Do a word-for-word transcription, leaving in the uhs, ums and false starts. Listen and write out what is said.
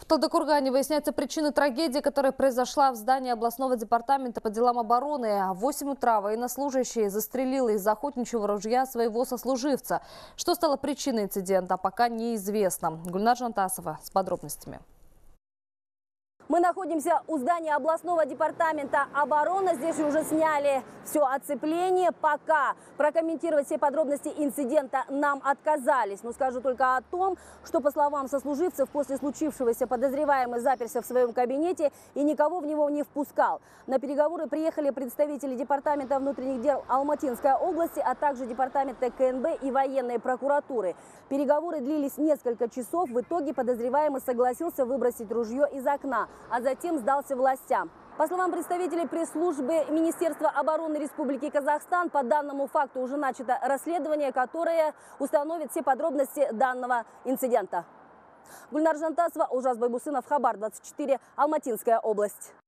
Талдыкургане выясняются причины трагедии, которая произошла в здании областного департамента по делам обороны. В восемь утра военнослужащий застрелил из охотничьего ружья своего сослуживца. Что стало причиной инцидента, пока неизвестно. Гульнар Жантасова с подробностями. Мы находимся у здания областного департамента обороны. Здесь уже сняли все оцепление. Пока прокомментировать все подробности инцидента нам отказались. Но скажу только о том, что, по словам сослуживцев, после случившегося подозреваемый заперся в своем кабинете и никого в него не впускал. На переговоры приехали представители департамента внутренних дел Алматинской области, а также департамента ка эн бэ и военной прокуратуры. Переговоры длились несколько часов. В итоге подозреваемый согласился выбросить ружье из окна, а затем сдался властям. По словам представителей пресс-службы Министерства обороны Республики Казахстан, по данному факту уже начато расследование, которое установит все подробности данного инцидента. Гульнар Жантасова, Ужас Байбусынов, Хабар двадцать четыре, Алматинская область.